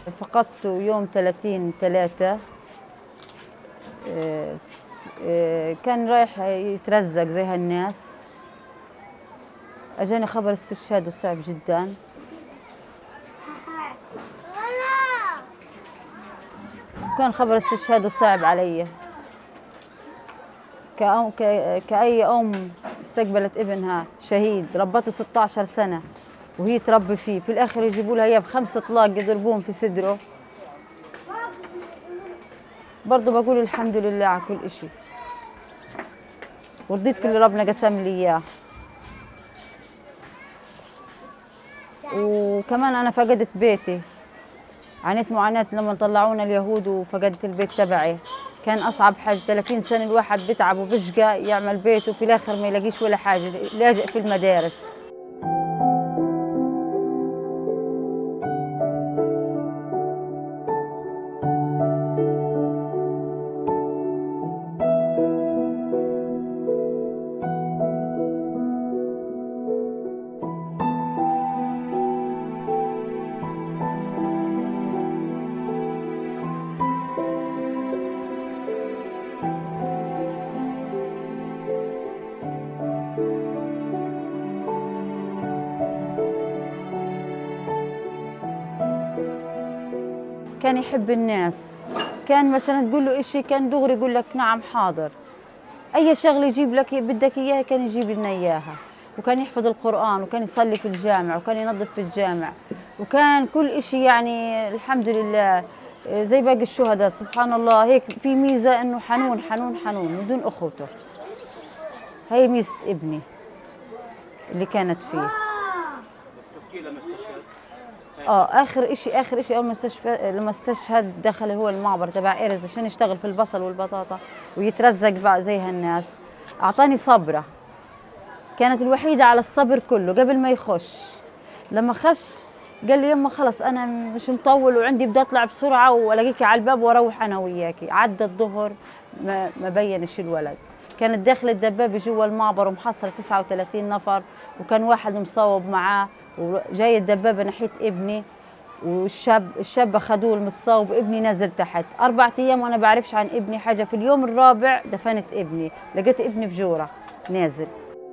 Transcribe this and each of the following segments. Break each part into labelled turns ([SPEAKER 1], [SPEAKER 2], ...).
[SPEAKER 1] فقدته يوم 30/3. كان رايح يترزق زي هالناس. اجاني خبر استشهاده صعب جدا. كان خبر استشهاده صعب علي كأي أم استقبلت ابنها شهيد ربته 16 سنة وهي تربي فيه، في الآخر يجيبوا لها إياه ب5 طلاق يضربوهم في صدره. برضه بقول الحمد لله على كل إشي، ورضيت في اللي ربنا قسم لي إياه. وكمان أنا فقدت بيتي، عانيت معاناة لما طلعونا اليهود وفقدت البيت تبعي. كان أصعب حاجة، 30 سنة الواحد بتعب وبشقى يعمل بيته وفي الآخر ما يلاقيش ولا حاجة، لاجئ في المدارس. كان يحب الناس، كان مثلا تقول له إشي كان دغري يقول لك نعم حاضر. أي شغلة يجيب لك بدك إياها كان يجيب لنا إياها. وكان يحفظ القرآن وكان يصلي في الجامع وكان ينظف في الجامع وكان كل إشي يعني الحمد لله زي باقي الشهداء. سبحان الله، هيك في ميزة إنه حنون حنون حنون من دون أخوته. هي ميزة ابني اللي كانت فيه. اخر شيء اول لما استشهد دخل هو المعبر تبع ايرز عشان يشتغل في البصل والبطاطا ويترزق بقى زي هالناس. اعطاني صبره، كانت الوحيده على الصبر كله قبل ما يخش. لما خش قال لي يما خلص انا مش مطول وعندي بدي اطلع بسرعه والاقيكي على الباب واروح انا وياكي. عدى الظهر ما بينش الولد. كانت داخله الدبابه جوا المعبر ومحصله 39 نفر وكان واحد مصوب معاه وجاي الدبابه ناحيه ابني والشاب اخذوه المتصاوب. ابني نزل تحت 4 أيام وانا بعرفش عن ابني حاجه. في اليوم الرابع دفنت ابني، لقيت ابني في جوره نازل.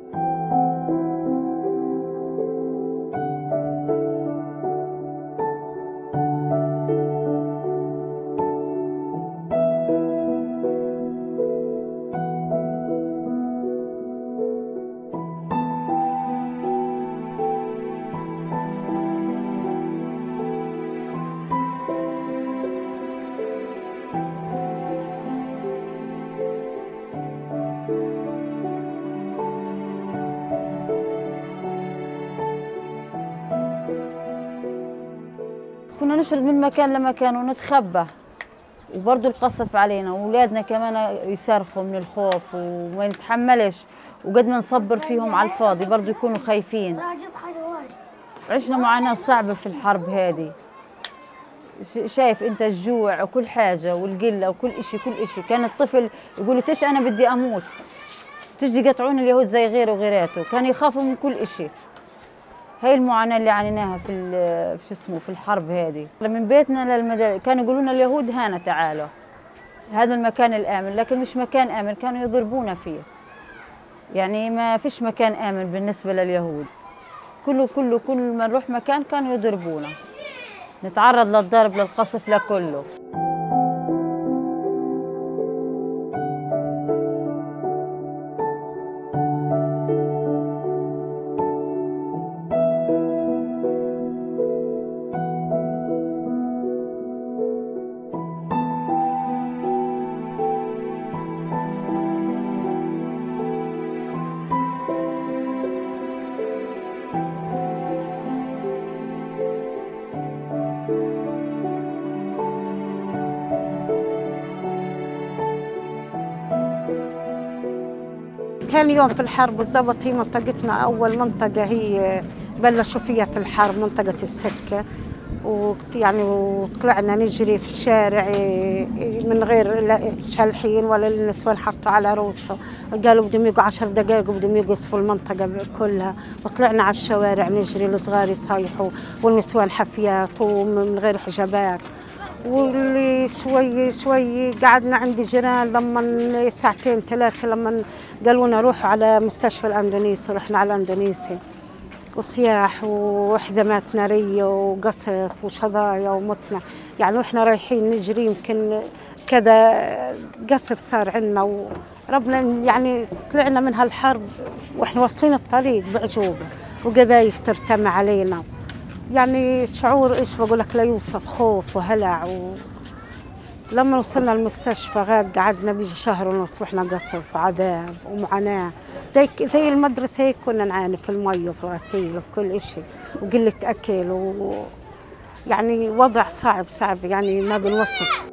[SPEAKER 1] كنا نشرد من مكان لمكان ونتخبى وبرضه القصف علينا واولادنا كمان يصرخوا من الخوف وما نتحملش وقد ما نصبر فيهم على الفاضي برضه يكونوا خايفين. عشنا معاناة صعبة في الحرب هذه. شايف انت الجوع وكل حاجة والقلة وكل اشي كل اشي. كان الطفل يقول تيش انا بدي اموت، تيجي يقطعون اليهود زي غيره وغيراته. كان يخافوا من كل اشي. هي المعاناة اللي عانيناها في الحرب هذه. من بيتنا للمدارس كانوا يقولون اليهود هنا تعالوا هذا المكان الآمن، لكن مش مكان آمن، كانوا يضربونا فيه. يعني ما فيش مكان آمن بالنسبة لليهود. كل ما نروح مكان كانوا يضربونا، نتعرض للضرب للقصف لكله.
[SPEAKER 2] ثاني يوم في الحرب بالضبط هي منطقتنا أول منطقة هي بلشوا فيها في الحرب، منطقة السكة. يعني وطلعنا نجري في الشارع من غير لا شالحين ولا النسوان حطوا على رؤوسهم، قالوا بدهم يقوا 10 دقائق وبدهم يقصفوا المنطقة كلها، وطلعنا على الشوارع نجري، الصغار يصيحوا والنسوان حفيات ومن غير حجابات. واللي شوي شوي قعدنا عند جيران لما ساعتين 3 لما قالوا لنا روحوا على مستشفى الأندونيسي، رحنا على الأندونيسي وصياح وحزمات نارية وقصف وشظايا ومتنا، يعني واحنا رايحين نجري يمكن كذا قصف صار عندنا، وربنا يعني طلعنا من هالحرب واحنا واصلين الطريق بعجوبة وقذايف ترتمى علينا، يعني شعور ايش بقول لك لا يوصف، خوف وهلع. لما وصلنا المستشفى غاب قعدنا بيجي شهر ونص واحنا قصف وعذاب ومعاناة، زي المدرسة هيك كنا نعاني في المي وفي الغسيل وفي كل شيء وقلة أكل يعني وضع صعب يعني ما بنوصف.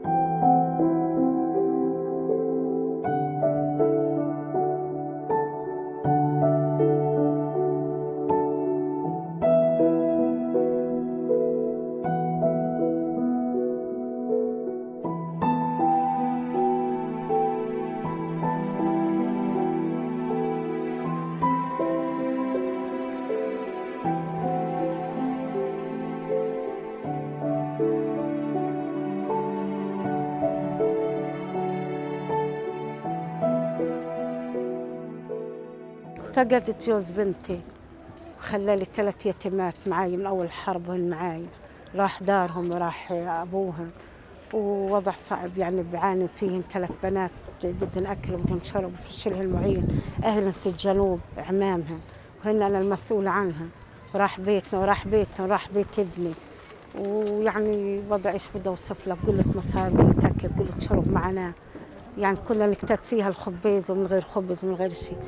[SPEAKER 2] فقدت جوز بنتي وخلالي 3 يتيمات معي من أول حرب وهن معي، راح دارهم وراح أبوهم، ووضع صعب يعني بعاني فيهن 3 بنات بدهن أكل وبدهن شرب وفشلهن المعين، أهلن في الجنوب عمامهن وهن أنا المسؤولة عنها، وراح بيتنا وراح بيتنا وراح بيت ابني، ويعني وضع إيش بدي أوصف لك، قلة مصاري قلة أكل قلة شرب معنا، يعني كنا نكتات فيها الخبيز ومن غير خبز ومن غير شيء.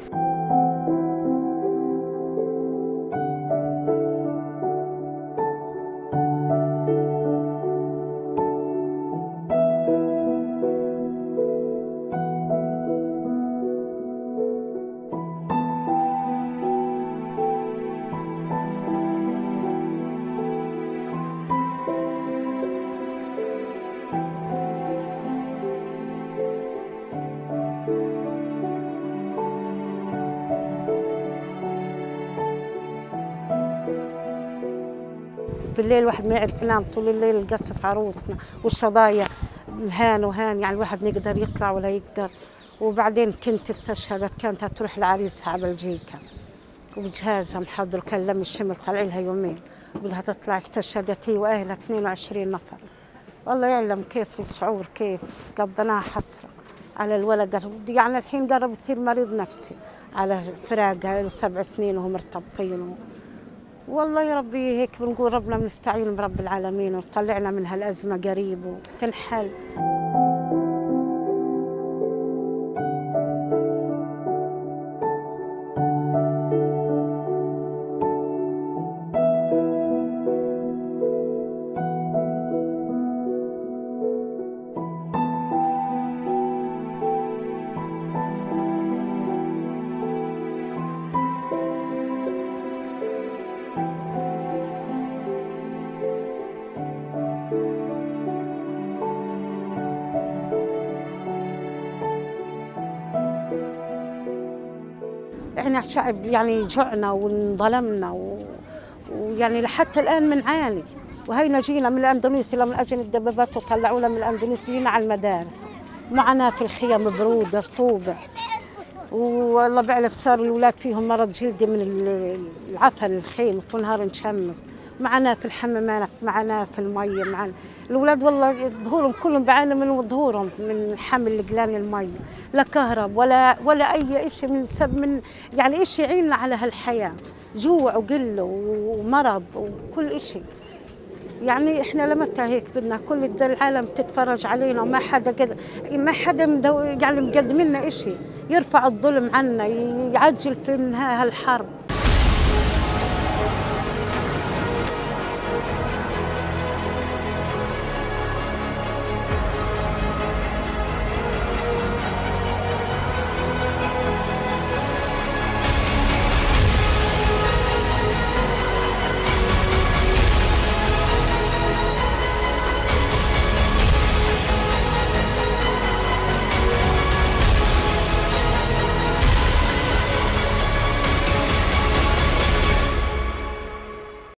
[SPEAKER 2] بالليل واحد ما يعرف ينام طول الليل، القصف عروسنا والشظايا هان وهان، يعني الواحد ما يقدر يطلع ولا يقدر. وبعدين كنت استشهدت، كانت تروح لعريسها على بلجيكا وبجهازها محضر، كان لم الشمل طلع لها يومين بدها تطلع، استشهدت هي واهلها 22 نفر. والله يعلم كيف الشعور، كيف قضيناها حسرة على الولد، يعني الحين قرب يصير مريض نفسي على فراقها له 7 سنين وهم مرتبطين. والله يا ربي هيك بنقول ربنا بنستعين برب العالمين وطلعنا من هالأزمة قريب وتنحل. احنا شعب يعني جوعنا وانظلمنا ويعني لحتى الان بنعاني، وهينا جينا من الاندونيسي لما اجوا الدبابات وطلعونا من الاندونيسي جينا على المدارس، معنا في الخيام بروده رطوبه، والله بعرف صار الاولاد فيهم مرض جلدي من العفن الخيم طول النهار نشمس، معنا في الحمامات، معنا في المي، معنا الاولاد والله ظهورهم كلهم بعانوا من ظهورهم من حمل قلان المي، لا كهرب ولا اي شيء من يعني شيء يعيننا على هالحياه، جوع وقله ومرض وكل شيء. يعني احنا لمتى هيك بدنا كل العالم تتفرج علينا وما حدا ما حدا يعني مقدم لنا شيء، يرفع الظلم عنا، يعجل في انهاء هالحرب.